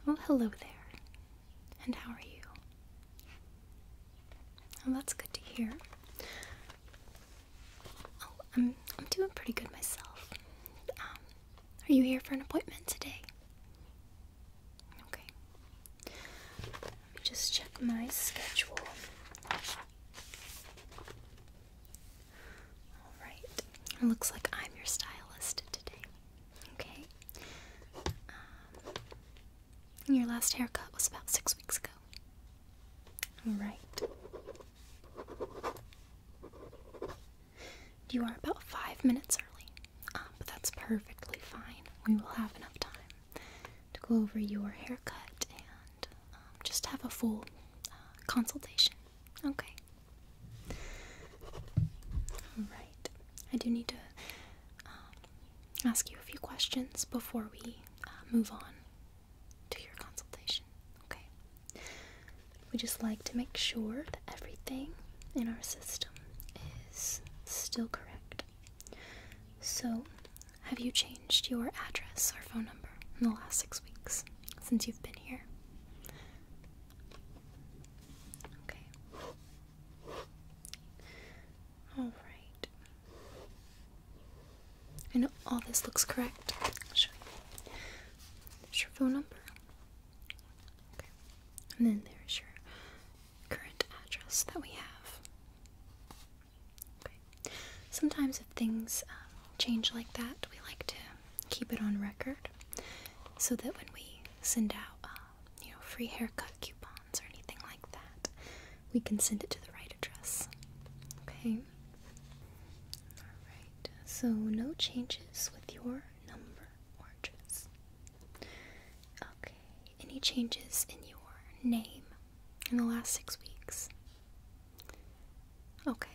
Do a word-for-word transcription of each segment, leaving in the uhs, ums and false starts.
Well, hello there. And how are you? Well, that's good to hear. Oh, I'm I'm doing pretty good myself. Um, are you here for an appointment today? Okay. Let me just check my schedule. Alright. It looks like I'm your stylist today. Okay. Um, your last haircut was about six weeks ago. Alright. You are about five minutes early, uh, but that's perfectly fine. We will have enough time to go over your haircut and um, just have a full uh, consultation. Okay. Alright. I do need to um, ask you a few questions before we uh, move on to your consultation. Okay. We just like to make sure that everything in our system is still correct. So, have you changed your address or phone number in the last six weeks since you've been here? Okay. Alright. And all this looks correct. I'll show you. There's your phone number. Okay. And then there's your current address that we have. Sometimes if things um, change like that, we like to keep it on record so that when we send out, uh, you know, free haircut coupons or anything like that, we can send it to the right address. Okay? Alright, so no changes with your number or address. Okay, any changes in your name in the last six weeks? Okay.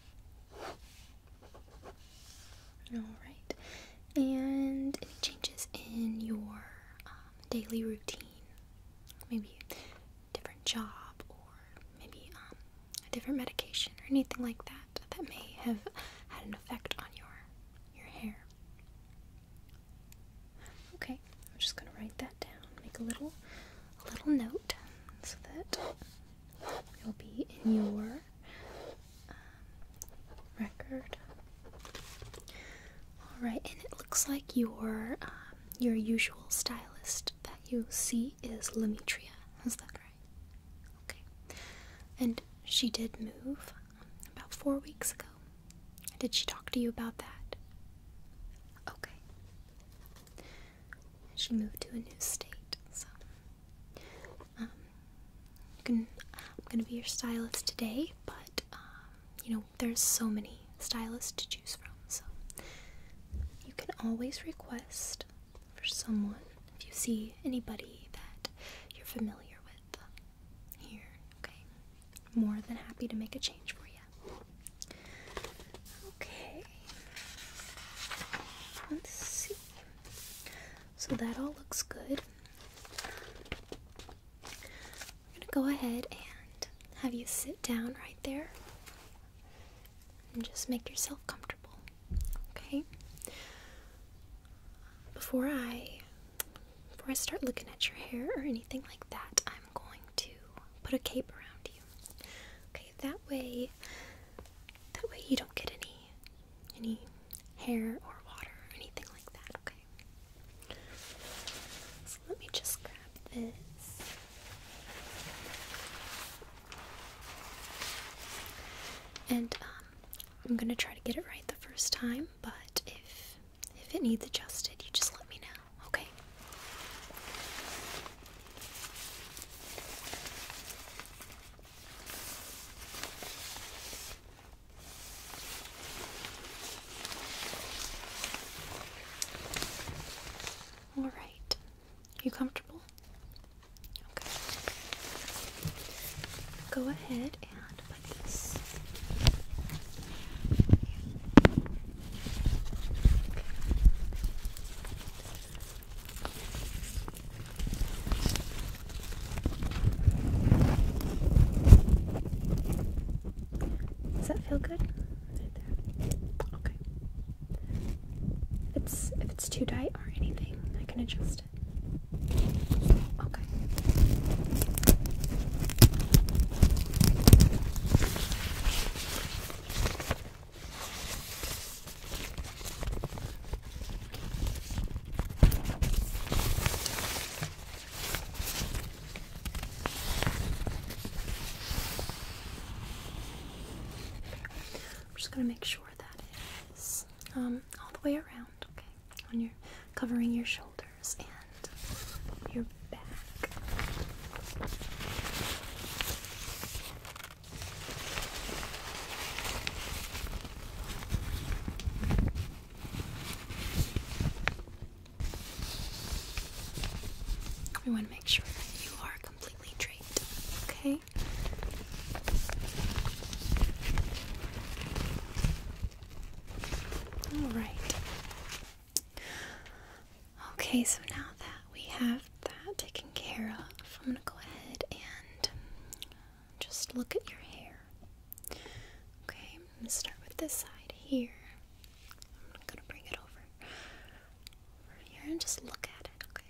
Alright, and any changes in your um, daily routine? Maybe a different job or maybe um, a different medication or anything like that that may have had an effect on your your hair. Okay, I'm just going to write that down, make a little, a little note so that it'll be in your um, record. Alright, and it looks like your um, your usual stylist that you see is Lemetria. Is that right? Okay. And she did move um, about four weeks ago. Did she talk to you about that? Okay. She moved to a new state, so um, you can, I'm going to be your stylist today, but um, you know, there's so many stylists to choose from. You can always request for someone if you see anybody that you're familiar with here, okay? More than happy to make a change for you. Okay. Let's see. So that all looks good. I'm gonna go ahead and have you sit down right there and just make yourself comfortable, okay? Before I, before I start looking at your hair or anything like that, I'm going to put a cape around you. Okay, that way, that way you don't get any, any hair or water or anything like that. Okay. So let me just grab this. And um, I'm gonna try to get it right the first time, but if if it needs adjusted, you just let me know, okay? Alright. You comfortable? Okay. Go ahead and put this. Does that feel good? Right there. Okay. If it's if it's too tight or anything, I can adjust it. Okay. gonna make sure that is um, all the way around, okay? When you're covering your shoulders and your back. We want to make sure that you are completely draped, okay? Alright. Okay, so now that we have that taken care of, I'm going to go ahead and just look at your hair. Okay, I'm going to start with this side here. I'm going to bring it over, over here and just look at it, okay?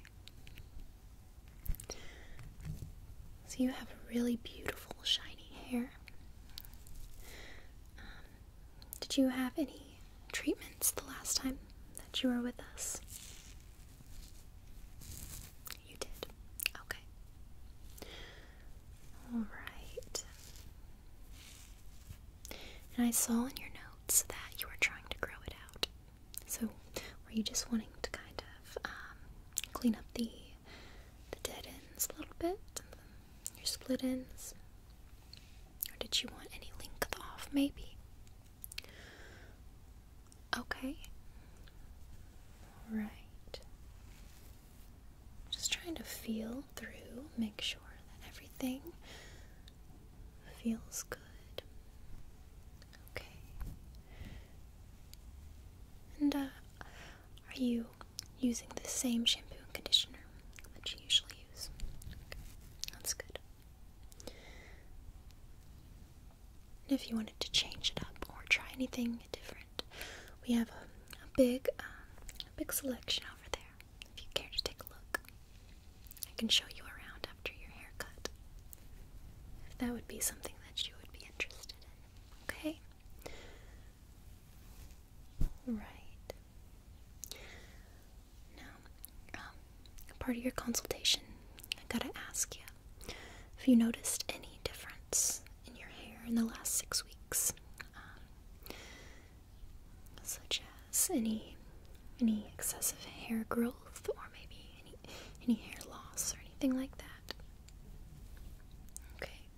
So you have a really beautiful, shiny hair. Um, did you have any treatments the last time that you were with us? You did. Okay. Alright. And I saw in your notes that you were trying to grow it out. So, were you just wanting to kind of um, clean up the, the dead ends a little bit? Your split ends? Or did you want any length off, maybe? Okay. Alright. Just trying to feel through, make sure that everything feels good. Okay. And, uh, are you using the same shampoo and conditioner that you usually use? Okay. That's good. And if you wanted to change it up or try anything different, we have a, a big, um, a big selection over there. If you care to take a look, I can show you around after your haircut. If that would be something that you would be interested in, okay? Right. Now, um, part of your consultation, I gotta ask you if you noticed any difference in your hair in the last six weeks. Um, such as any any excessive hair growth, or maybe any any hair loss or anything like that. Okay.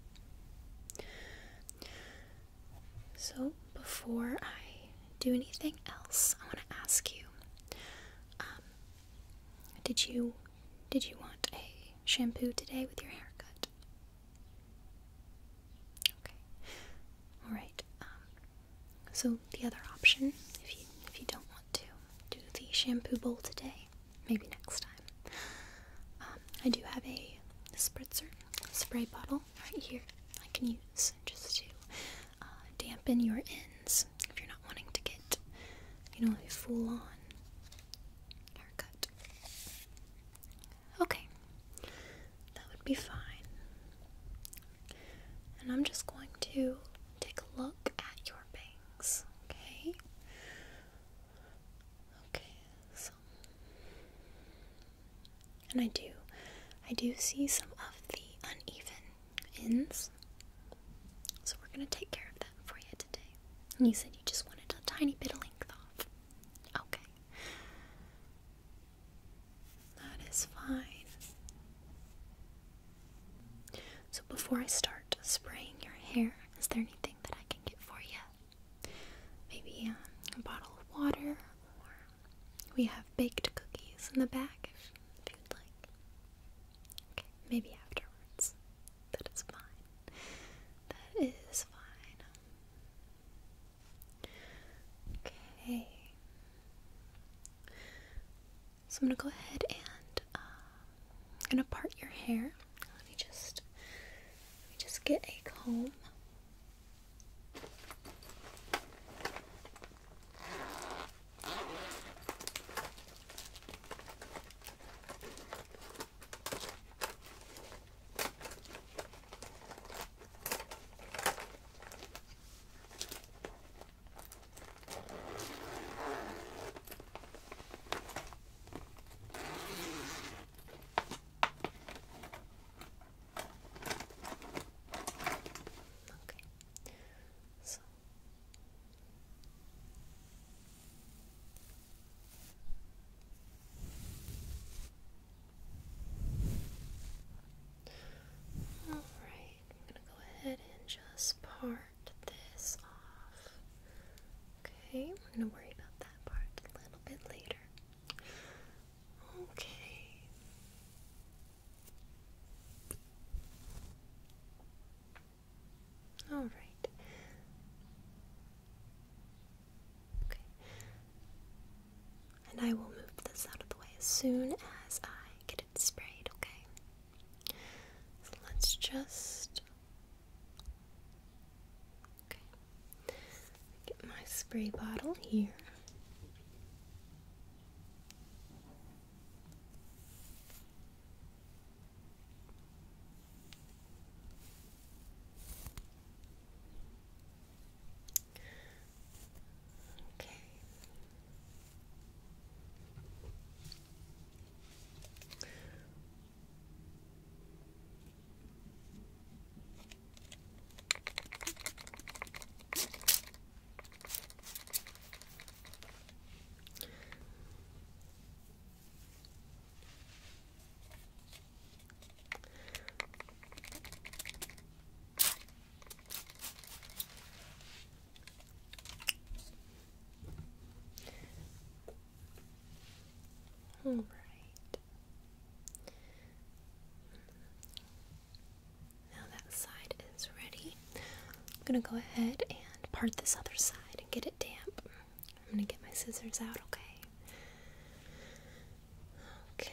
So before I do anything else, I want to ask you, um, did you did you want a shampoo today with your haircut? Okay. All right. Um, so the other option, if you if you don't want to do the shampoo bowl today, maybe next time. Um, I do have a, a spritzer, a spray bottle right here I can use just to uh, dampen your ends if you're not wanting to get, you know, a full-on haircut. Okay, that would be fine. And I'm just going to take a look at your bangs, okay? Okay, so, and I do, I do see some of the uneven ends, so we're gonna take care of that for you today. And you said you just wanted a tiny bit of length off. Okay. That is fine. So before I start spraying your hair, is there anything that I can get for you? Maybe um, a bottle of water, or we have baked cookies in the back if, if you'd like. Okay, maybe afterwards. That is fine. That is fine. Okay. So I'm gonna go ahead and uh, I'm gonna part your hair. Let me just let me just get a comb. and I will move this out of the way as soon as I get it sprayed, okay? So let's just okay. Get my spray bottle here. Alright. Now that side is ready. I'm gonna go ahead and part this other side and get it damp. I'm gonna get my scissors out, okay? Okay.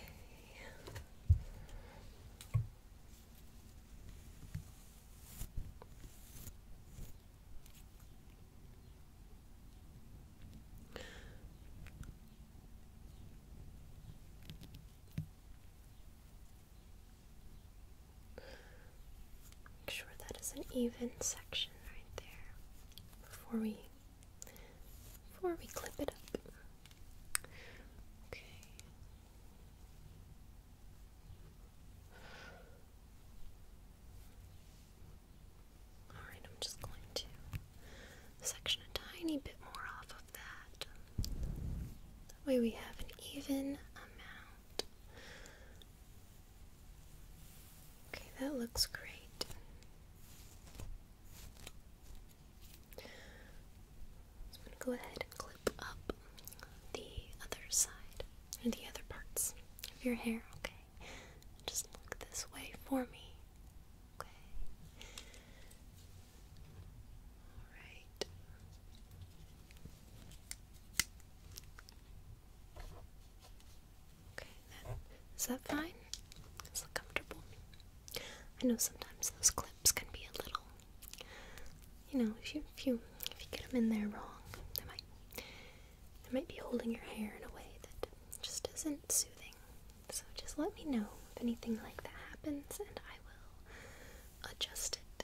Make sure that is an even section right there before we before we clip it up. Okay. Alright, I'm just going to section a tiny bit more off of that. That way we have an even amount. Okay, that looks great. So I'm going to go ahead and clip up the other side, or the other parts of your hair, okay? Just look this way for me, okay? Alright. Okay, that, is that fine? Is that comfortable? I know sometimes those clips can be a little, you know, if you if you if you get them in there wrong, they might they might be holding your hair in a way that just isn't soothing. So just let me know if anything like that happens, and I will adjust it.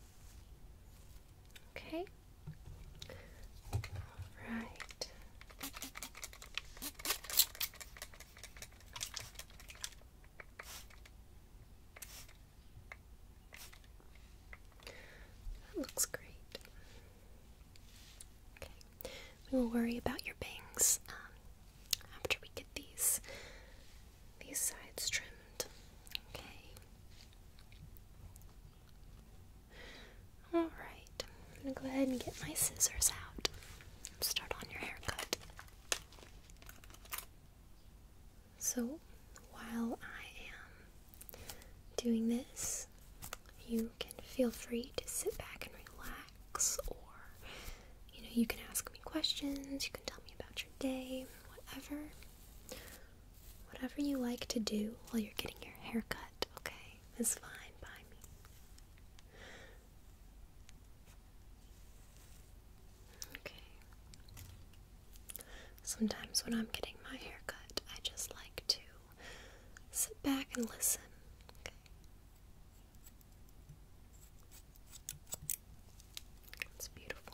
Okay. All right. That looks great. Okay, we will worry about your bangs um, after we get these these sides trimmed. Okay. All right. I'm gonna go ahead and get my scissors out and start on your haircut. So while I am doing this, you can feel free to sit back and relax, or you know, you can ask me questions, you can tell me about your day, whatever whatever you like to do while you're getting your hair cut, okay, is fine by me. Okay. Sometimes when I'm getting my hair cut, I just like to sit back and listen. Okay. It's beautiful.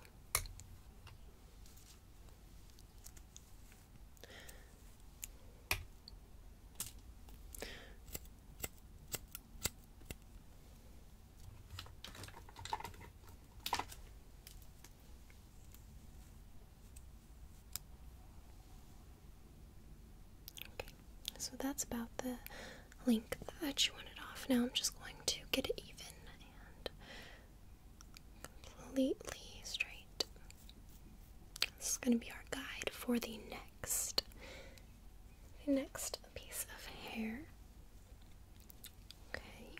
Okay, so that's about the length that you wanted off. Now I'm just going to get it even and completely straight. This is going to be our guide for the next, the next piece of hair. Okay.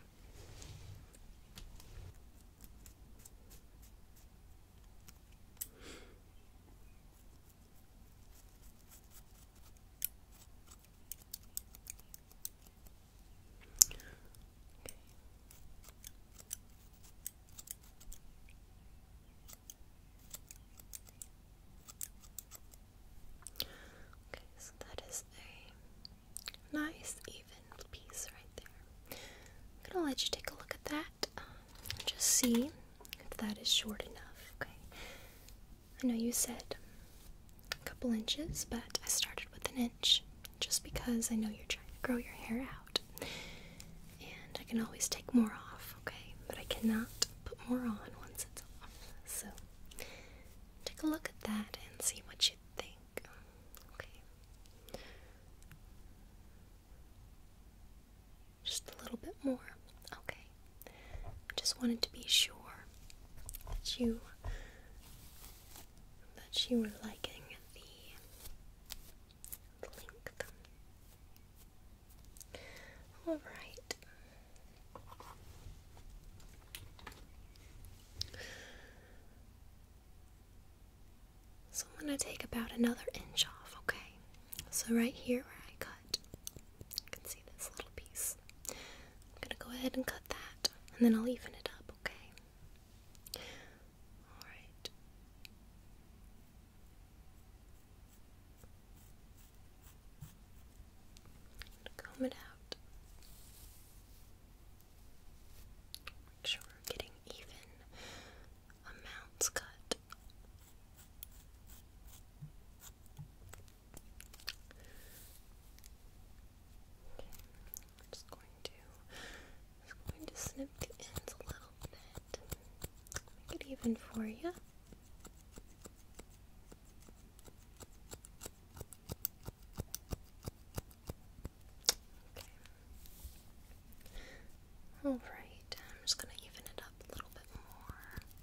see if that is short enough. Okay. I know you said a couple inches, but I started with an inch just because I know you're trying to grow your hair out. And I can always take more off, okay? But I cannot put more on once it's off. So take a look at that and see what you think. Okay. Just a little bit more. Okay. I just wanted to be sure that you that you were liking the, the length. All right. So I'm going to take about another inch off, okay? So right here where I cut, you can see this little piece. I'm going to go ahead and cut that, and then I'll even it up, okay? Alright. Comb it out. Make sure we're getting even amounts cut. Just going to just going to snip the ends a little bit. Make it even for you. Okay. Alright, I'm just going to even it up a little bit more.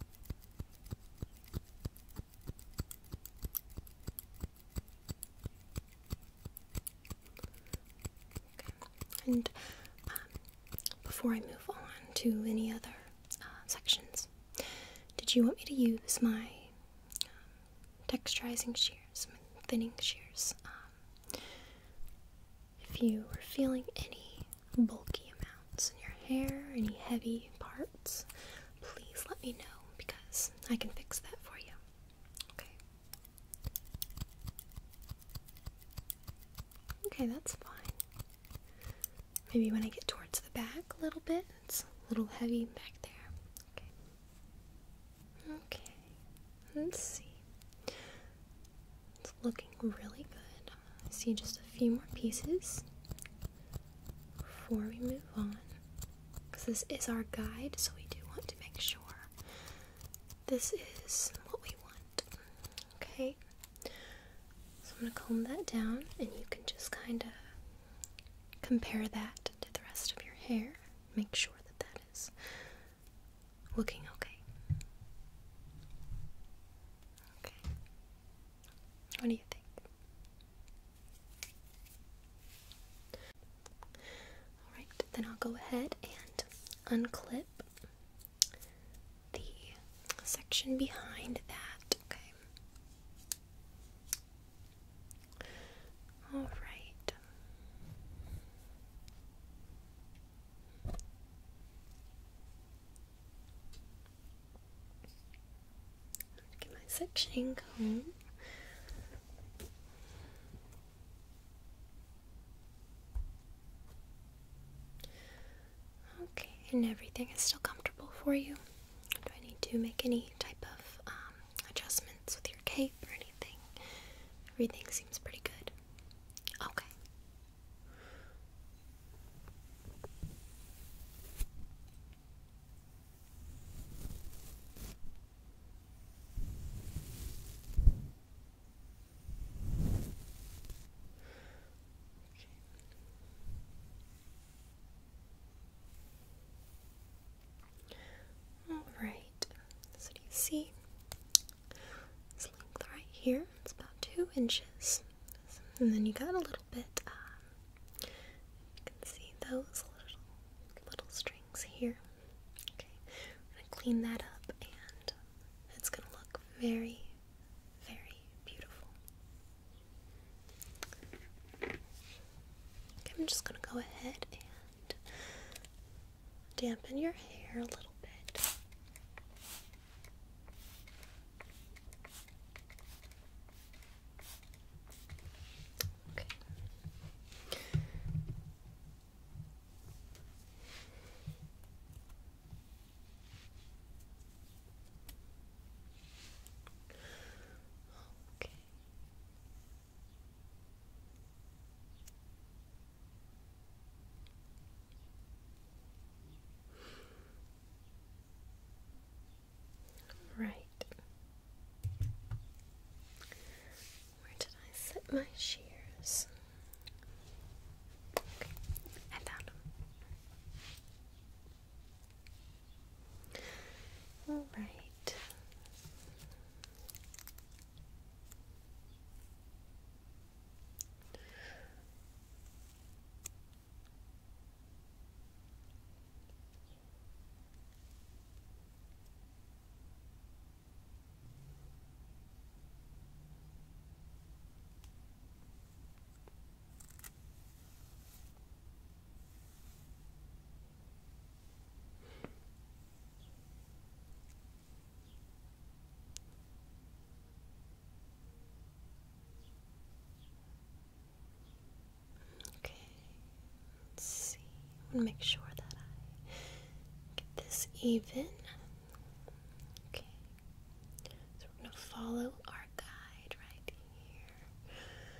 Okay. And um, before I move on to any other uh, sections, did you want me to use my um, texturizing shears, my thinning shears? Um, if you are feeling any bulky amounts in your hair, any heavy parts, please let me know because I can fix that for you. Okay. Okay, that's fine. Maybe when I get towards the back a little bit, it's a little heavy back there. Okay. Okay. Let's see. It's looking really good. I see just a few more pieces before we move on. Because this is our guide, so we do want to make sure this is what we want. Okay? So I'm going to comb that down, and you can just kind of compare that to the rest of your hair. Make sure that that is looking okay. Okay. What do you think? Alright, then I'll go ahead and unclip the section behind that. Okay. Alright. Get my sectioning comb. Okay, and everything is still comfortable for you? Do I need to make any type of um, adjustments with your cape or anything? Everything seems pretty good. Okay. Alright, so do you see this length right here? It's about two inches. And then you got a little bit, um, you can see those little, little strings here. Okay, I'm going to clean that up and it's going to look very, very beautiful. Okay, I'm just going to go ahead and dampen your hair a little bit. Okay. and make sure that I get this even. Okay, so we're going to follow our guide right here.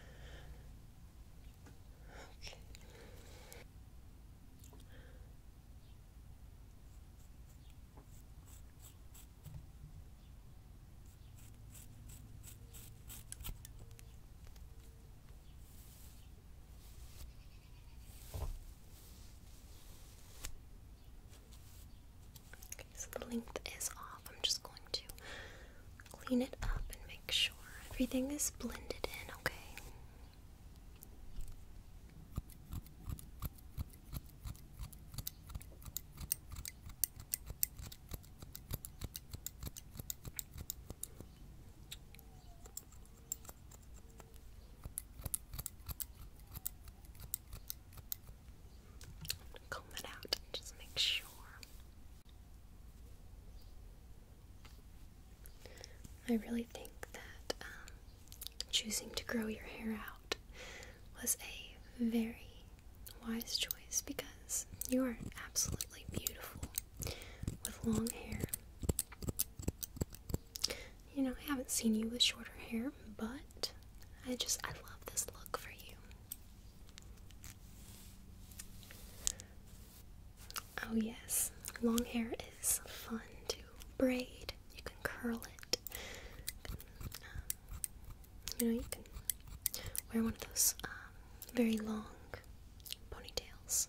Okay. Okay, so the length is off. I'm just going to clean it up and make sure everything is blended in, okay? Comb it out and just make sure. I really think that um, choosing to grow your hair out was a very wise choice because you are absolutely beautiful with long hair. You know, I haven't seen you with shorter hair, but I just, I love this look for you. Oh yes, long hair is fun to braid. You can curl it. You, can, um, you know, you can wear one of those um, very long ponytails.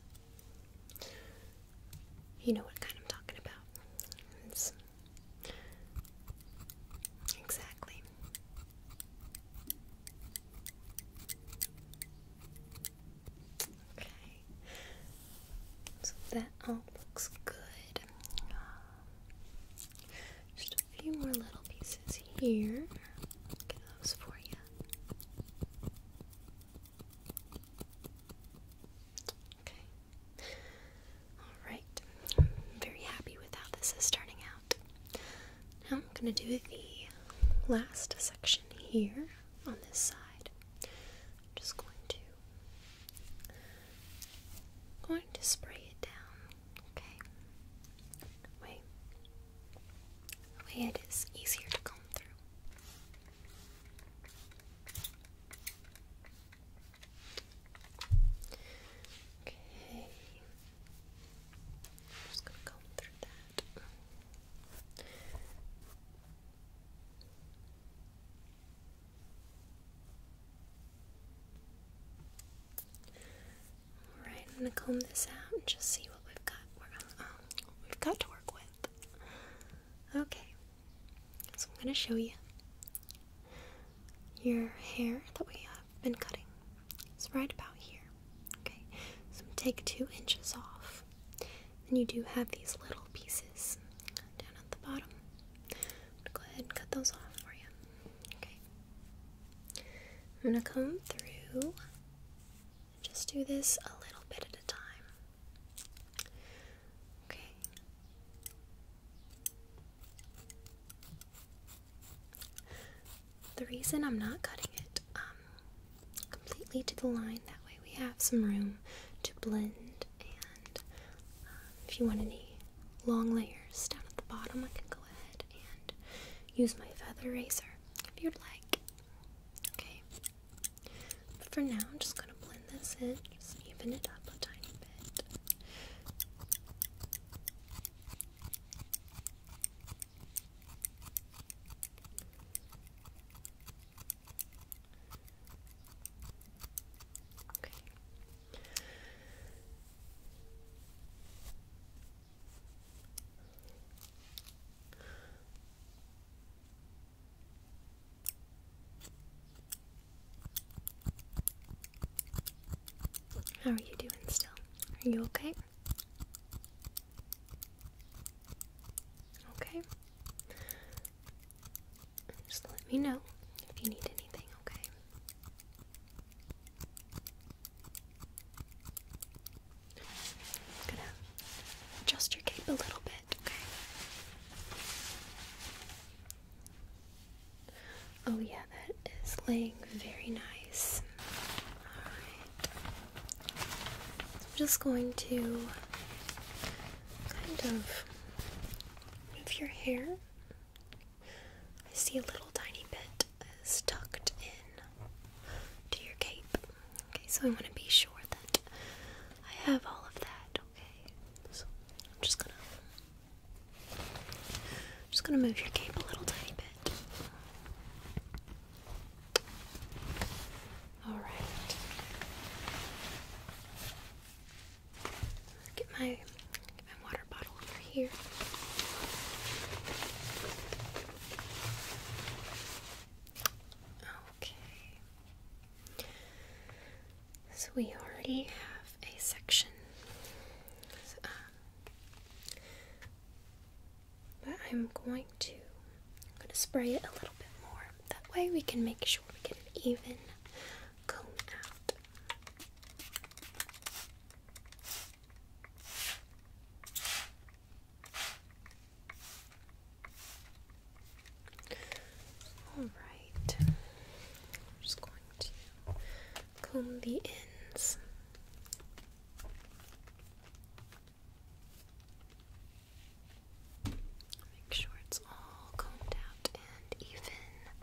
You know what kind I'm talking about. It's exactly. Okay. So that all looks good. Just a few more little pieces here. Get those for you. Okay. Alright. I'm very happy with how this is turning out. Now I'm going to do the last section here on this side. I'm just going to going to spray it down. Okay. Wait. Way it is easier to comb through. Okay. I'm just gonna comb through that. Alright, I'm gonna comb this out and just see what we've got. We're gonna, um, what we've got to work with. Okay. So I'm gonna show you your hair that we have been cutting. It's right about here. Okay. So take two inches off. And you do have these little pieces down at the bottom. I'm gonna go ahead and cut those off for you. Okay. I'm gonna comb through. Just do this a little bit at a time. Okay. The reason I'm not cutting it um, completely to the line, that way we have some room to blend, and um, if you want any long layers down at the bottom, I can go ahead and use my feather razor if you'd like. Okay. But for now, I'm just going to blend this in, just even it up a tiny bit. Okay. How are you doing still? Are you okay? Okay. Just let me know if you need anything, okay? I'm gonna adjust your cape a little bit, okay? Oh yeah, that is laying very nice. Alright. So I'm just going to kind of move your hair. I see a little tiny bit is tucked in to your cape. Okay, so I want to be sure that I have all of that. Okay, so I'm just gonna just gonna move your cape a little tiny bit. All right. Get my get my water bottle over here. Okay. So we already have a section. So, um, but I'm going to I'm going to spray it a little bit more. That way we can make sure we get an even comb out. Alright, I'm just going to comb the ends. Make sure it's all combed out and even.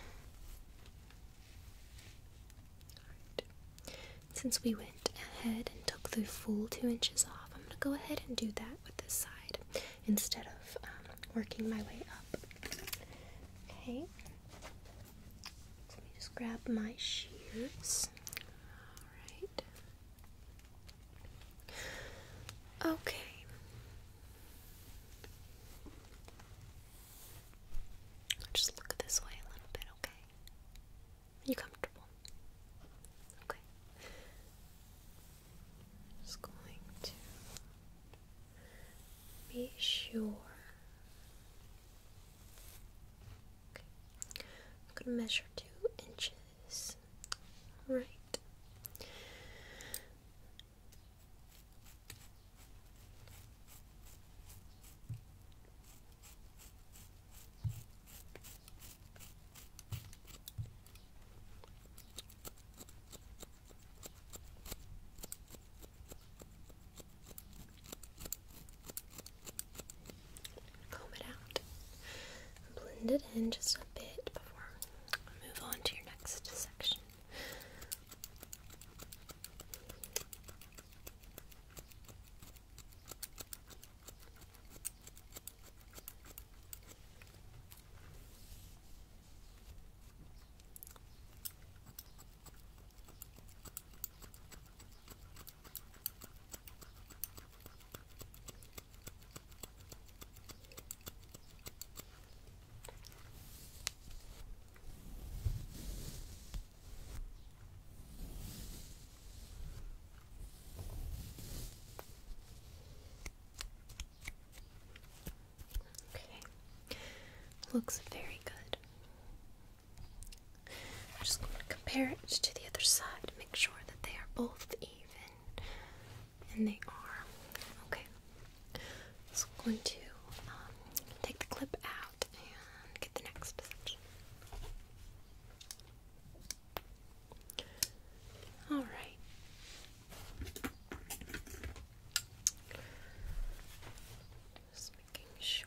Alright, since we went ahead and took the full two inches off, I'm going to go ahead and do that with this side instead of um, working my way up. Okay, so let me just grab my shears. Alright. Okay. Just look this way a little bit, okay? Are you comfortable? Okay. Just going to be sure. Okay. I'm gonna measure two inches. Right. Comb it out. Blend it in just a bit before I move on to your next section. Okay, looks very good. I'm just going to compare it to the other side, make sure that they are both even, and they are. Okay, so I'm going to um, take the clip out and get the next section. All right. Just making sure.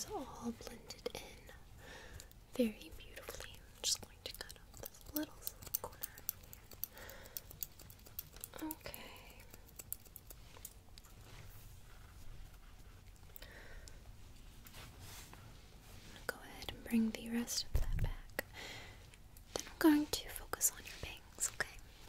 is all blended in very beautifully. I'm just going to cut off this little corner. Okay. Go ahead and bring the rest of that back. Then I'm going to focus on your bangs, okay?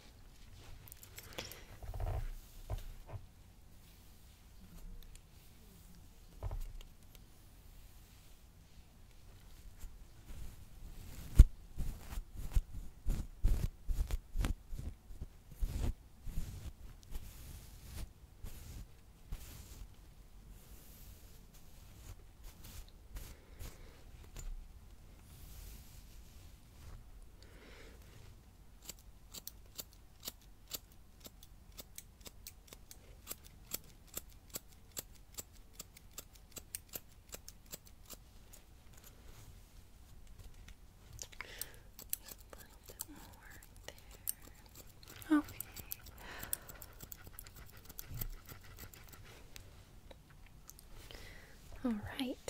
Okay. All right.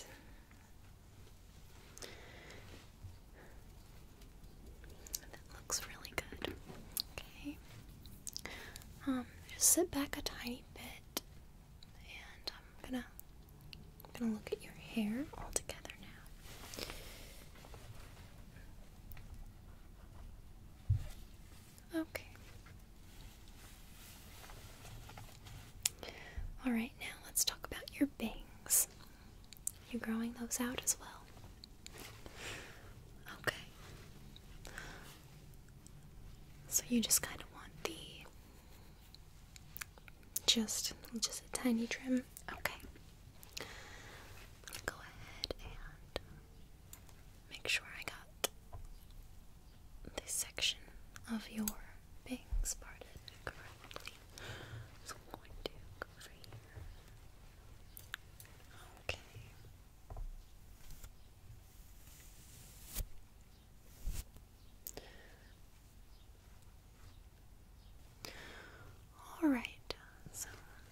That looks really good. Okay. Um, just sit back a tiny bit, and I'm gonna I'm gonna look at your hair all together now. Okay. All right. Now let's talk about your bangs. You're growing those out as well. Okay. So you just kind of want the just just a tiny trim. Okay. Go ahead and make sure I got this section of your bangs parted correctly. So I'm going to go over here. Okay. All right. So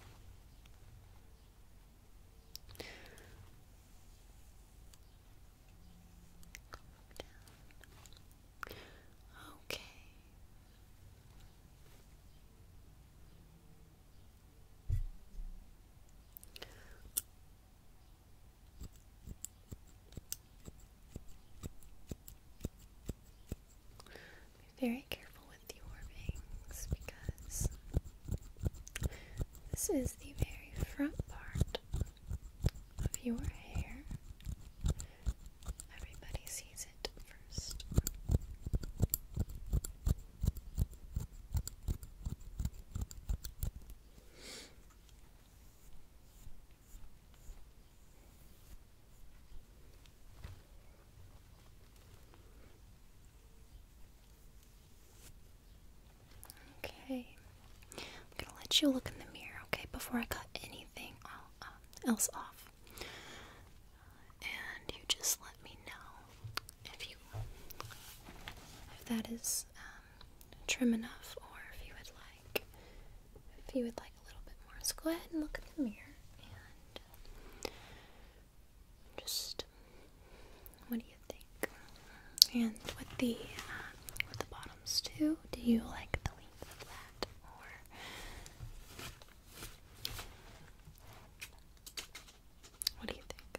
okay. Be very careful with your bangs because this is the very front part of your hair. Everybody sees it first. Okay, I'm gonna let you look in the mirror, okay, before I cut anything uh, else off. And you just let me know if you, if that is um, trim enough, or if you would like, if you would like a little bit more. So go ahead and look in the mirror and just, what do you think? And with the uh, with the bottoms too, do you like the length of that, or what do you think?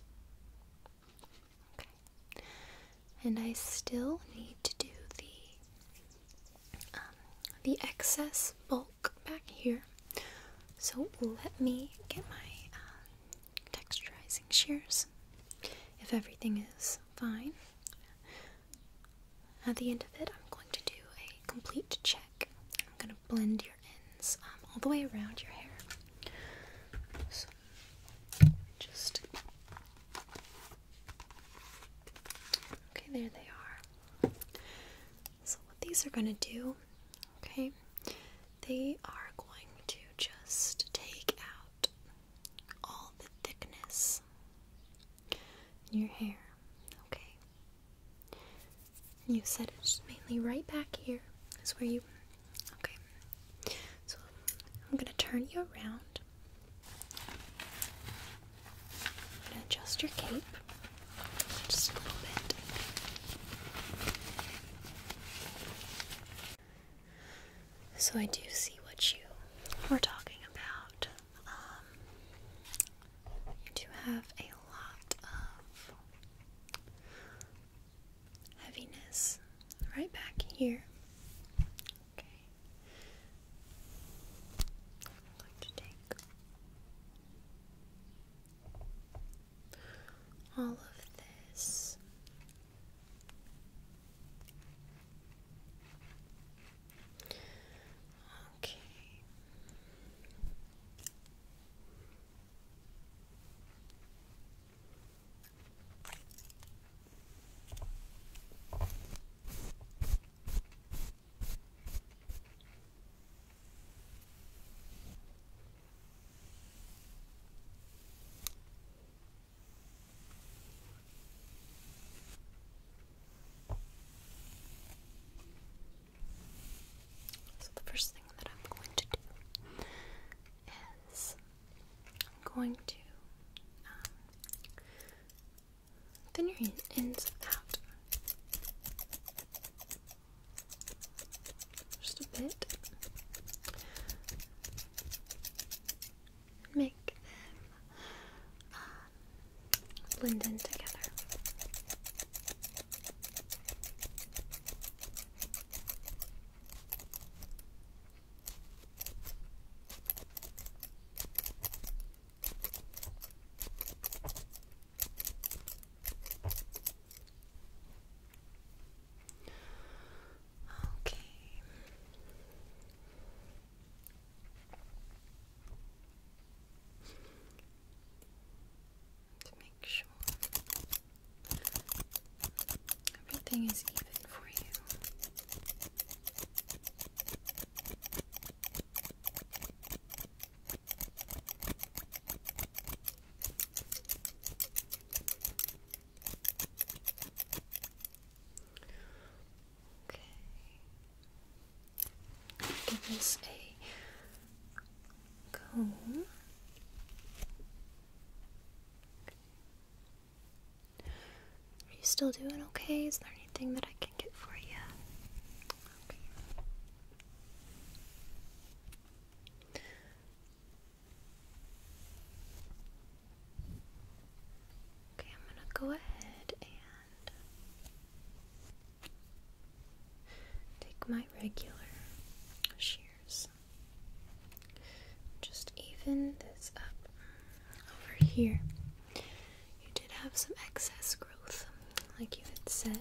Okay. And I still need to do the um, the excess bulk back here. So let me get my um, texturizing shears. If everything is fine, at the end of it, I'm going to do a complete check. I'm going to blend your ends um, all the way around your hair. So, just okay, there they are. So what these are going to do, okay, they are going to just take out all the thickness in your hair, okay? You said it's mainly right back here is where you, okay. So I'm going to turn you around and adjust adjust your cape just a little bit. So I do see what you were talking about. Um, you do have a lot of heaviness right back here. Okay. I'm going to take all of this. Okay. So the first thing that I'm going to do is I'm going to um, thin your ends out just a bit. Make them um, blend in together. Okay. To make sure everything is even for you. Okay. Give this a comb. Are you still doing okay? Is there anything that I can get for you? Okay. Okay, I'm gonna go ahead and take my regular shears. Just even this up over here. You did have some excess growth, like you had said.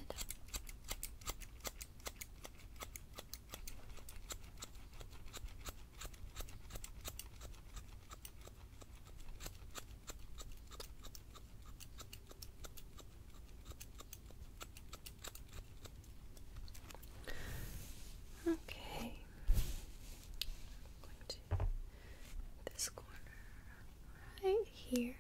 Okay. Going to this corner right here.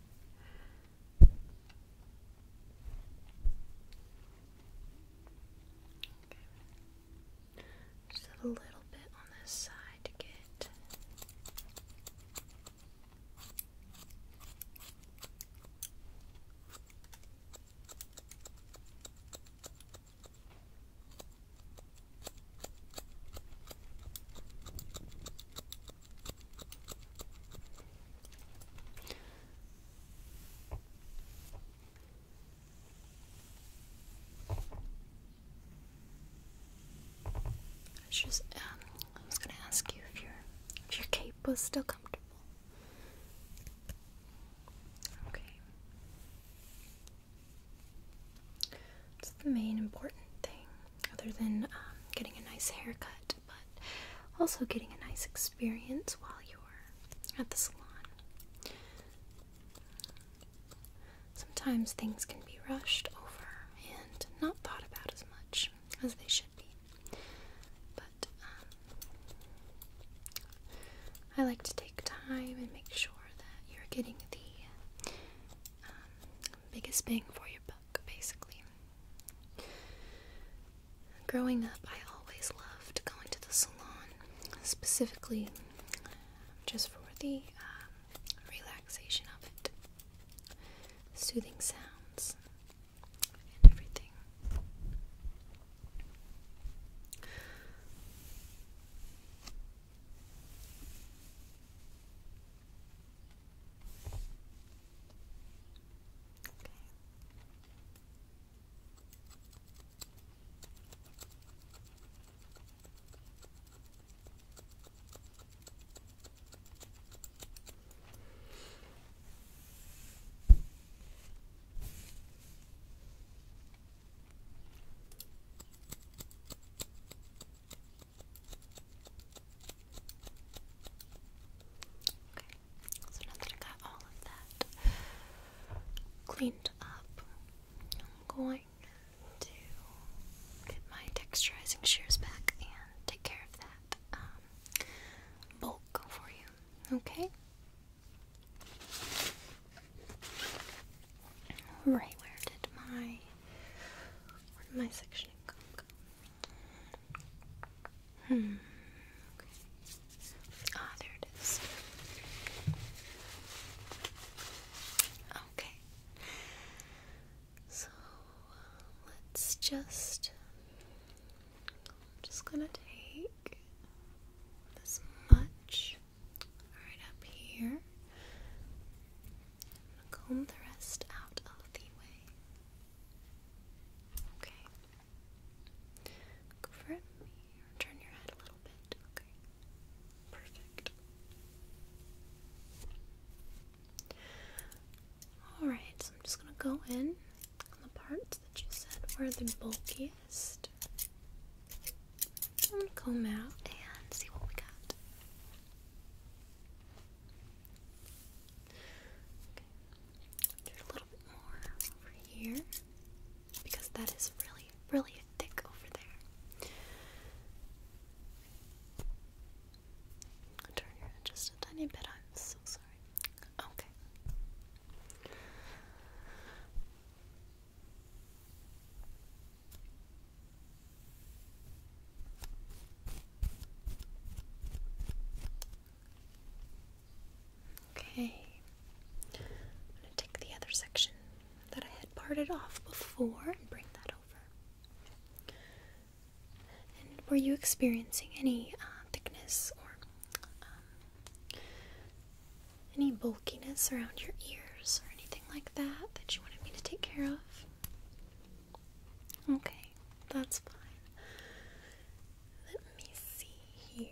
Okay. Just have a little bit on this side to get. It's just, um, I was gonna ask you if your if your cape was still comfortable. Okay. It's the main important thing, other than um, getting a nice haircut, but also getting a nice experience while you're at the salon. Sometimes things can be rushed over and not thought about as much as they should be. But um, I like to take time and make sure that you're getting the um, biggest bang for your buck, basically. Growing up, I always loved going to the salon, specifically just for the um, relaxation of it. As soothing sounds and everything. So now that I got all of that cleaned up, I'm going to get my texturizing shears back and take care of that um, bulk for you. Okay? Right, where did my where did my sectioning go? Hmm. Okay. Ah, there it is. Okay. So let's just I'm just gonna take this much right up here. I'm gonna comb the rest out of the way. Okay. Go for it. Turn your head a little bit. Okay. Perfect. Alright, so I'm just gonna go in on the parts that you said were the bulkiest. I'm gonna comb out and see what we got. Okay. Do it a little bit more over here because that is really, really thick over there. Turn your head just a tiny bit. I'm so sorry. Okay. Okay. I'm going to take the other section that I had parted off before and bring that over. And were you experiencing any uh, thickness or um, any bulkiness around your ears or anything like that that you wanted me to take care of? Okay, that's fine. Let me see here.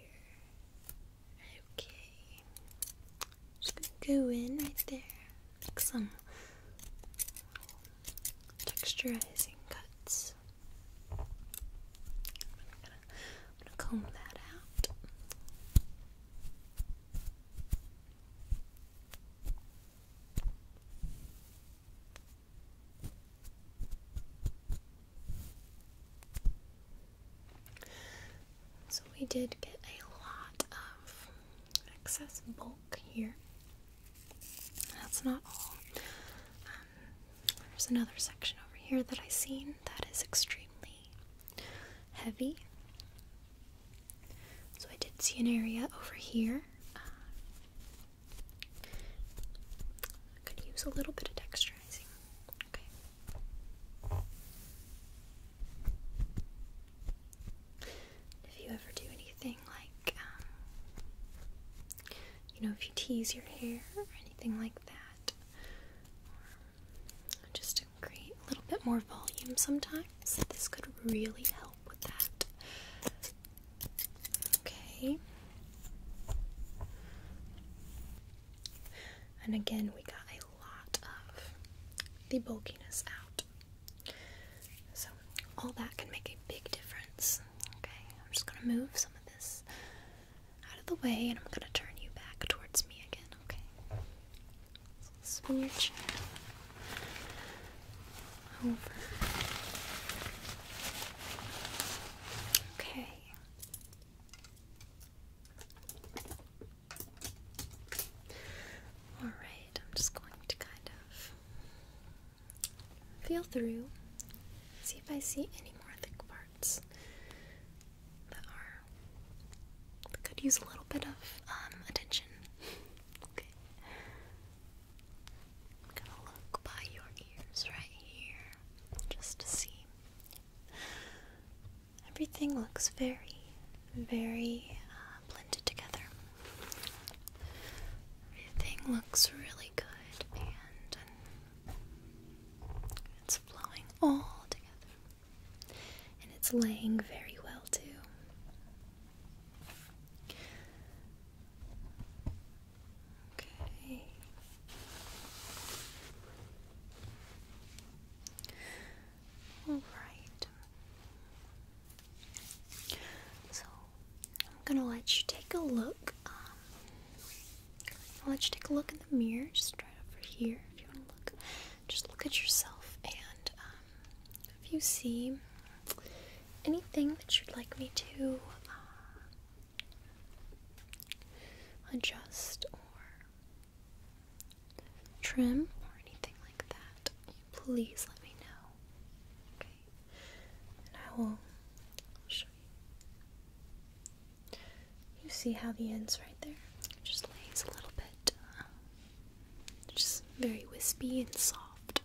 Okay. Just gonna go in right there. Make some texturizing cuts. I'm gonna, I'm gonna comb that out. So we did get a lot of excess bulk here. That's not all. Um, there's another section over here that I seen that is extremely heavy. So I did see an area over here. Uh, I could use a little bit of texturizing. Okay. If you ever do anything like, um, you know, if you tease your hair or anything like that, or just to create a little bit more volume sometimes, this could really help with that. Okay. And again, we got a lot of the bulkiness out. So all that can make a big difference. Okay, I'm just going to move some of this out of the way and I'm going to turn you back towards me again, okay? So spin your chin over. Okay. Alright, I'm just going to kind of feel through, see if I see any more thick parts that are that could use a little bit of um, attention. Okay. I'm gonna look by your everything looks very, very uh, blended together. Everything looks really good, and it's flowing all together. And it's laying very well, too. Okay. All right. So, I'm gonna let you take a look. Um, I'll let you take a look in the mirror, just right over here. If you want to look, just look at yourself, and um, if you see anything that you'd like me to uh, adjust or trim or anything like that, please let me know. Okay, and I will show you. You see how the ends right there just lays a little bit, uh, just very wispy and soft.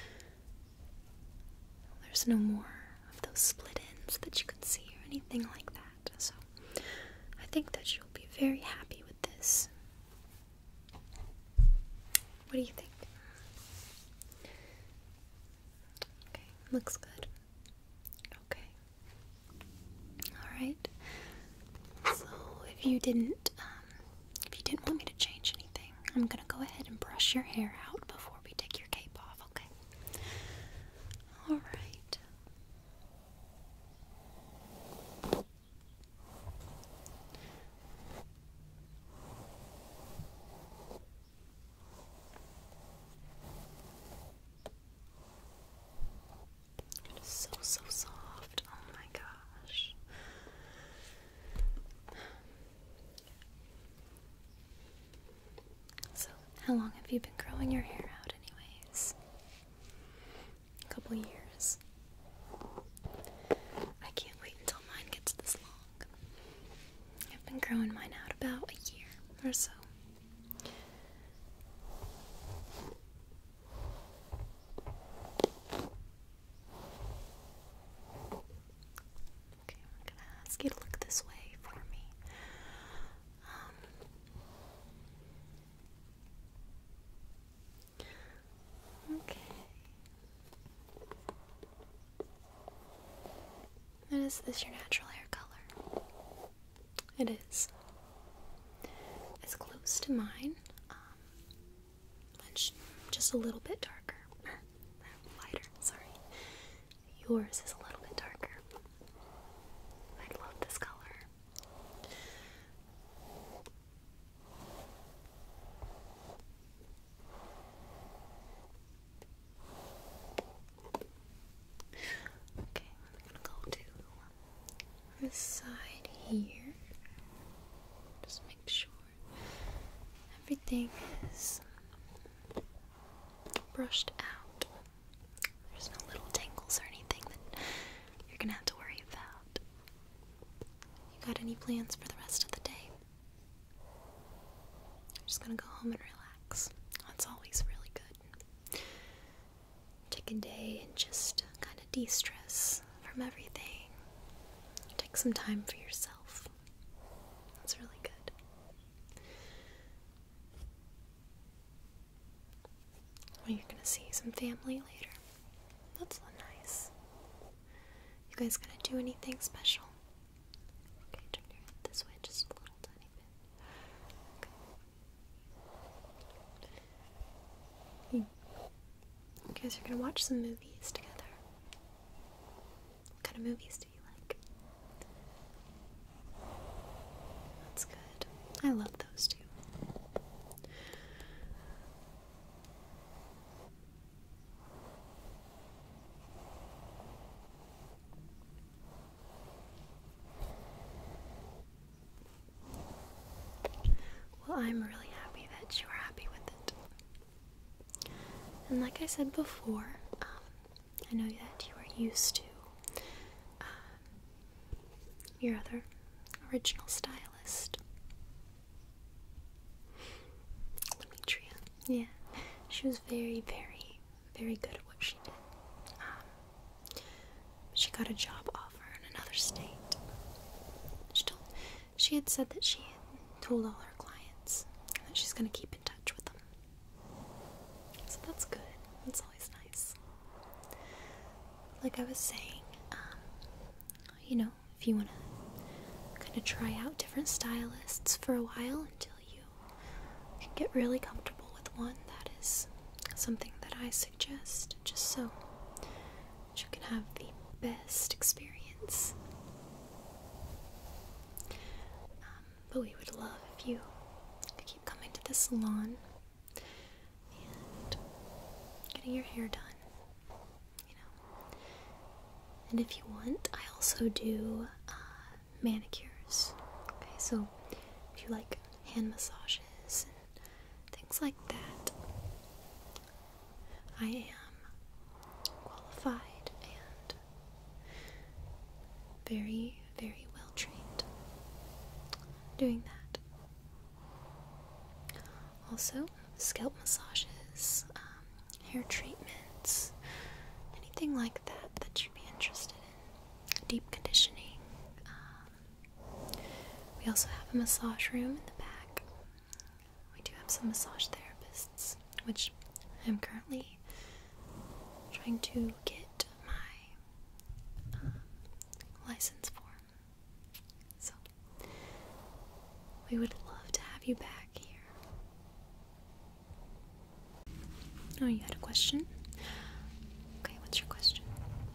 There's no more of those split ends that you can see or anything like that. So I think that you'll be very happy with this. What do you think? Okay, looks good. Okay. Alright. So if you didn't um, if you didn't want me to change anything, I'm gonna go ahead and brush your hair out before we take your cape off, okay? Alright. It is so, so soft. Oh my gosh. So, how long have you been growing your hair out, anyways? A couple years. I can't wait until mine gets this long. I've been growing mine out about a year or so. Okay, I'm gonna ask you to look this way for me. Um, okay. And is this your natural hair color? It is. It's close to mine. Um, it's just a little bit darker. Lighter, sorry. Yours is a little bit darker. I love this color. Okay, I'm gonna go to this side here. Just make sure everything is brushed out. There's no little tangles or anything that you're gonna have to worry about. You got any plans for the rest of the day? I'm just gonna go home and relax. That's always really good. Take a day and just kind of de-stress from everything. Take some time for yourself. That's really good. Well, you're gonna see some family later. That's so nice. You guys gonna do anything special? Okay, turn your head this way just a little tiny bit. Okay. You, you guys are gonna watch some movies together. What kind of movies do you like? That's good. I love those too. Well, I'm really happy that you are happy with it. And like I said before, um, I know that you are used to uh, your other original stylist, Demetria. Yeah, she was very, very, very good at what she did. Um, she got a job offer in another state, she had said that she had told all her clients that she's going to keep in touch with them. So that's good. That's always nice. Like I was saying, um, you know, if you want to kind of try out different stylists for a while until you can get really comfortable with one, that is something that I suggest, just so that you can have the best experience. Um, but we would love if you could keep coming to the salon and getting your hair done, you know. And if you want, I also do uh, manicures. Okay, so if you like hand massages and things like that, I am qualified and very, very well trained doing that. Also, scalp massages, um, hair treatments, anything like that that you'd be interested in. Deep conditioning. Um, we also have a massage room in the back. We do have some massage therapists, which I'm currently trying to get my um, license for. So, we would love to have you back here. Oh, you had a question? Okay, what's your question?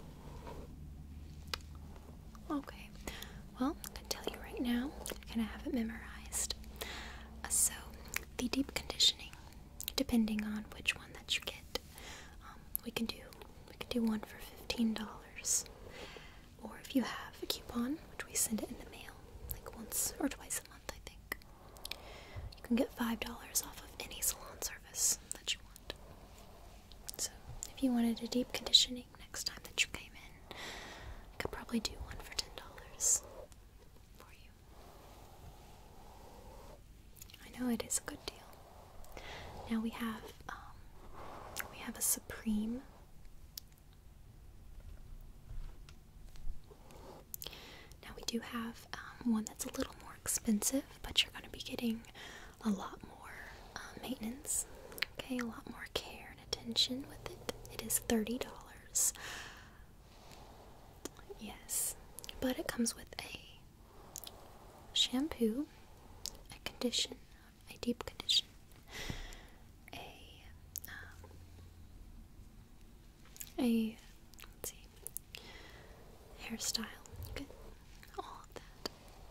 Okay, well, I can tell you right now, I kind of have it memorized. Uh, so, the deep conditioning, depending on which one that you get, um, we can do we can do one for fifteen dollars. Or if you have a coupon, which we send it in the mail, like once or twice a month, I think, you can get five dollars off of any salon service that you want. So, if you wanted a deep conditioning next time that you came in, I could probably do one for ten dollars for you. I know it is a good deal. Now we have, um, we have a Supreme. Now we do have um, one that's a little more expensive, but you're going to be getting a lot more uh, maintenance, okay, a lot more care and attention with it. It is thirty dollars. Yes, but it comes with a shampoo, a condition, a deep condition, a, um, a, let's see, hairstyle, okay, all of that.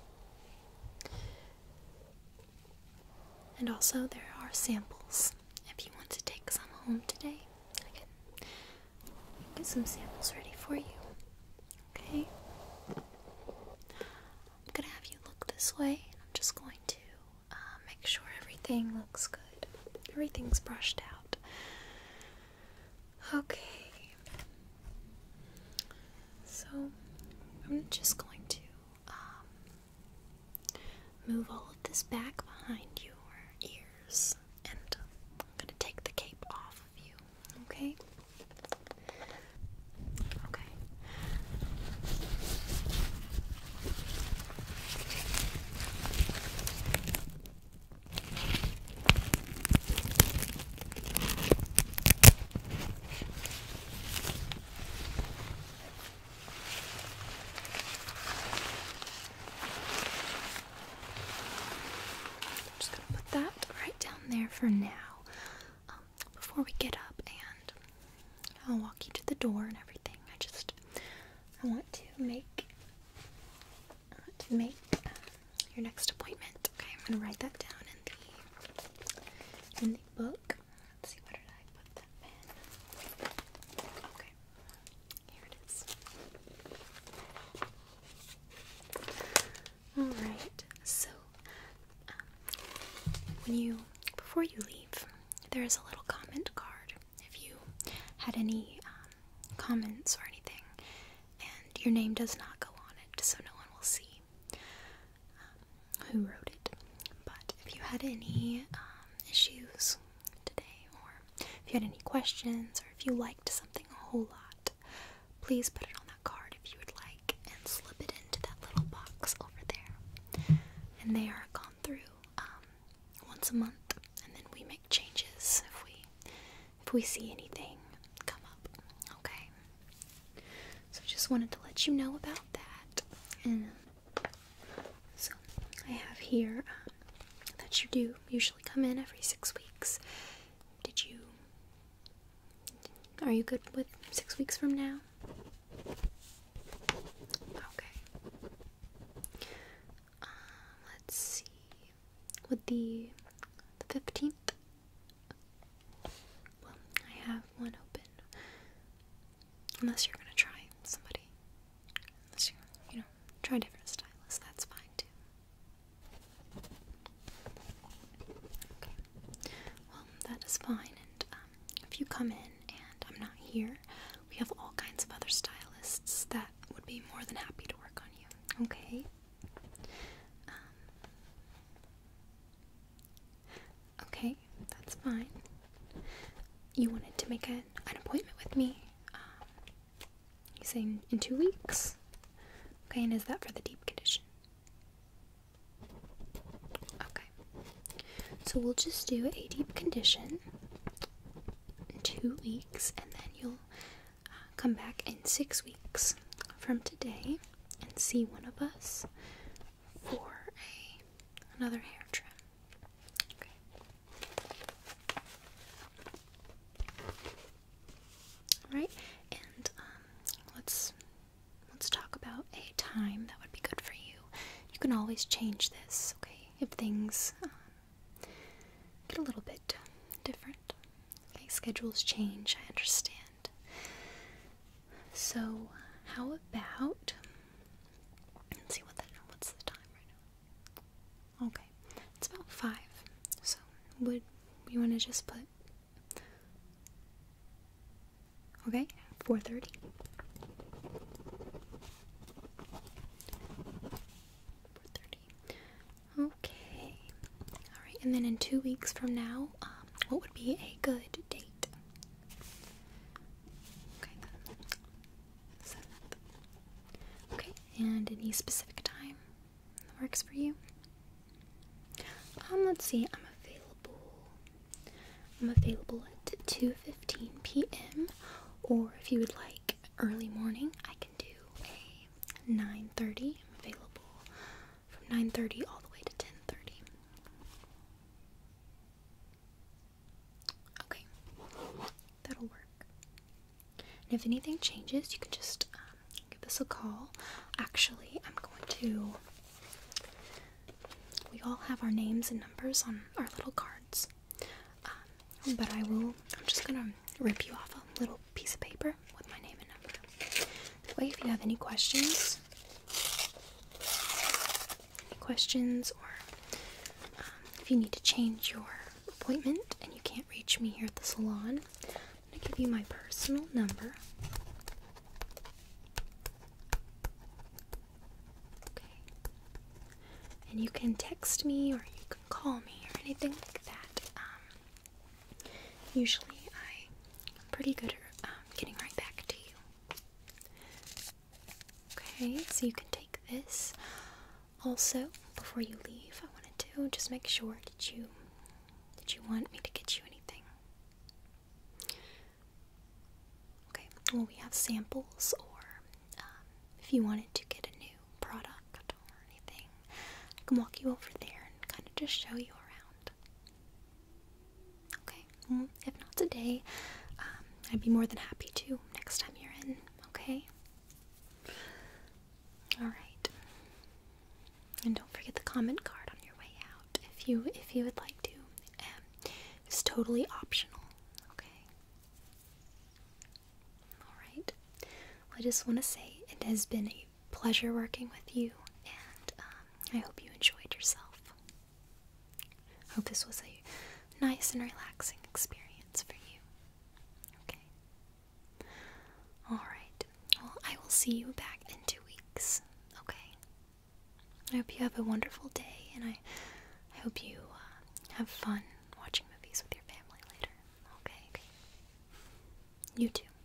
And also there are samples. If you want to take some home today, I can get some samples ready for you. Okay? I'm gonna have you look this way. I'm just going to uh, make sure everything looks good. Everything's brushed out. Okay. So, I'm just going to um, move all of this back behind your ears, and I'm going to take the cape off of you, okay? Okay. I'm just going to put that right down there for now. Um, before we get up and I'll walk you to the door and everything, I just I want to make I want to make uh, your next appointment. Okay, I'm gonna write that down in the in the book. Let's see, where did I put that pen? Okay, here it is. All right. So, um, when you before you leave, there is a little comment card. If you had any um, comments or anything, and your name does not go on it, so no one will see um, who wrote it. But if you had any um, issues today, or if you had any questions, or if you liked something a whole lot, please put it on that card if you would like, and slip it into that little box over there. and they are gone through um, once a month, and then we make changes if we if we see anything come up. Okay. So just wanted to let you know about that. And so I have here um, that you do usually come in every six weeks. Did you? Are you good with six weeks from now? Okay. Um, let's see. Would the the fifteenth? Well, I have one open. Unless you're gonna try somebody. Unless you, you know, try different stylists. That's fine too. Okay. Well, that is fine. And um, if you come in and I'm not here, we have all kinds of other stylists that would be more than happy to work on you. Okay. Um, okay, that's fine. You wanted to make a, an appointment with me? Um, you saying in two weeks? Okay, and is that for the deep condition? Okay. So we'll just do a deep condition in two weeks, and then you'll uh, come back in six weeks from today and see one of us for a another hair trim. Okay. All right, and um, let's let's talk about a time that would be good for you. You can always change this, okay? If things um, get a little bit different. Okay, schedules change, I understand. So, how about, let's see what the, what's the time right now? Okay, it's about five. So, would you want to just put, okay, four thirty? four thirty. Okay. Alright, and then in two weeks from now, um, what would be a good date? Okay, the seventh. Okay, and any specific time that works for you? Um, let's see, I'm available. I'm available at two fifteen p m or if you would like early morning, I can do a nine thirty. I'm available from nine thirty all the way to ten thirty. Okay, that'll work. And if anything changes, you can just um, give us a call. Actually, I'm going to, we all have our names and numbers on our little cards. Um, but I will, I'm just going to rip you off a little piece of paper with my name and number. That way, if you have any questions, any questions, or um, if you need to change your appointment and you can't reach me here at the salon, I'm going to give you my personal number. Okay. And you can text me or you can call me or anything like that. Um, usually I'm pretty good at um, getting right back to you. Okay, so you can take this. Also, before you leave, I wanted to just make sure, did you, did you want me to get you anything? Okay, well, we have samples, or um, if you wanted to get a new product or anything, I can walk you over there and kind of just show you around. Okay, well, if not today, um, I'd be more than happy to next time you're in, okay? Alright. And don't forget the comment card on your way out if you if you would like to. Um, it's totally optional, okay? Alright. Well, I just want to say it has been a pleasure working with you, and um, I hope you enjoyed yourself. I hope this was a nice and relaxing experience for you. Okay. Alright. Well, I will see you back in two weeks. Okay. I hope you have a wonderful day, and I, I hope you uh, have fun watching movies with your family later. Okay, okay. You too.